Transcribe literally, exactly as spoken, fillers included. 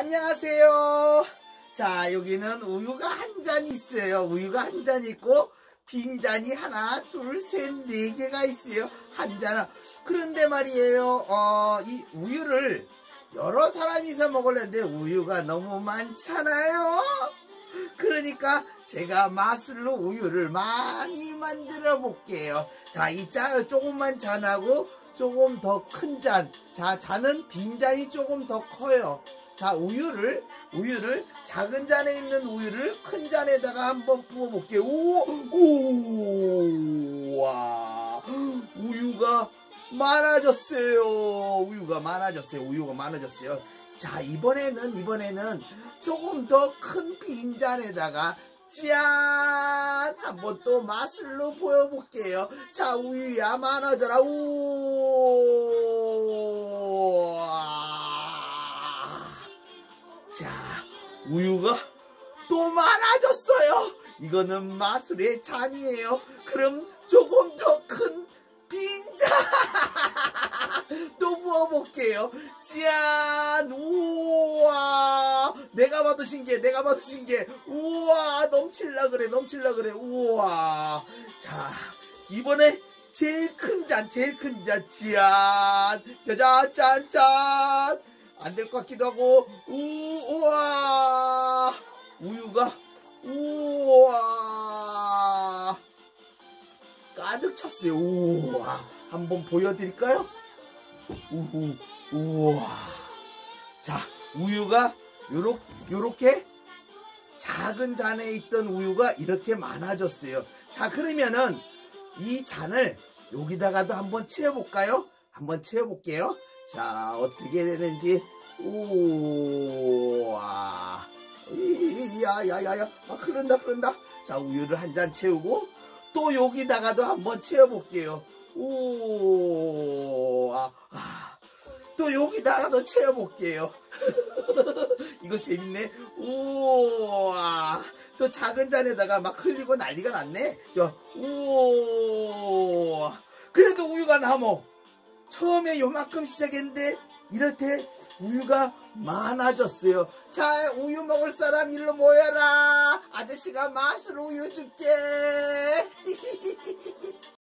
안녕하세요. 자, 여기는 우유가 한 잔 있어요. 우유가 한 잔 있고 빈잔이 하나, 둘, 셋, 네 개가 있어요. 한 잔. 그런데 말이에요. 어, 이 우유를 여러 사람이서 먹으려는데 우유가 너무 많잖아요. 그러니까 제가 마술로 우유를 많이 만들어 볼게요. 자, 이 잔, 조금만 잔하고 조금 더 큰 잔. 자, 잔은 빈잔이 조금 더 커요. 자, 우유를, 우유를, 작은 잔에 있는 우유를 큰 잔에다가 한번 부어볼게요. 오, 오, 와, 우유가 많아졌어요. 우유가 많아졌어요. 우유가 많아졌어요. 자, 이번에는, 이번에는 조금 더 큰 빈잔에다가 짠! 한번 또 마술로 보여볼게요. 자, 우유야 많아져라. 우 자, 우유가 또 많아졌어요. 이거는 마술의 잔이에요. 그럼 조금 더 큰 빈잔 또 부어볼게요. 짠! 우와! 내가 봐도 신기해. 내가 봐도 신기해. 우와! 넘칠라 그래. 넘칠라 그래. 우와! 자, 이번에 제일 큰 잔, 제일 큰 잔. 짠! 짜잔! 짠! 짠! 안 될 것 같기도 하고. 우, 우와! 우유가 우와! 가득 찼어요. 우와! 한번 보여드릴까요? 우후, 우와! 자, 우유가 요렇게, 요렇게 작은 잔에 있던 우유가 이렇게 많아졌어요. 자, 그러면은 이 잔을 여기다가도 한번 채워볼까요? 한번 채워볼게요. 자, 어떻게 되는지. 우와! 야야야야, 아, 흐른다 흐른다. 자, 우유를 한 잔 채우고 또 여기다가도 한번 채워볼게요. 우와! 아, 또 여기다가도 채워볼게요. 이거 재밌네. 우와! 또 작은 잔에다가 막 흘리고 난리가 났네. 자, 우와! 그래도 우유가 남어. 처음에 요만큼 시작했는데 이럴 때 우유가 많아졌어요. 자, 우유 먹을 사람 일로 모여라. 아저씨가 맛으로 우유 줄게.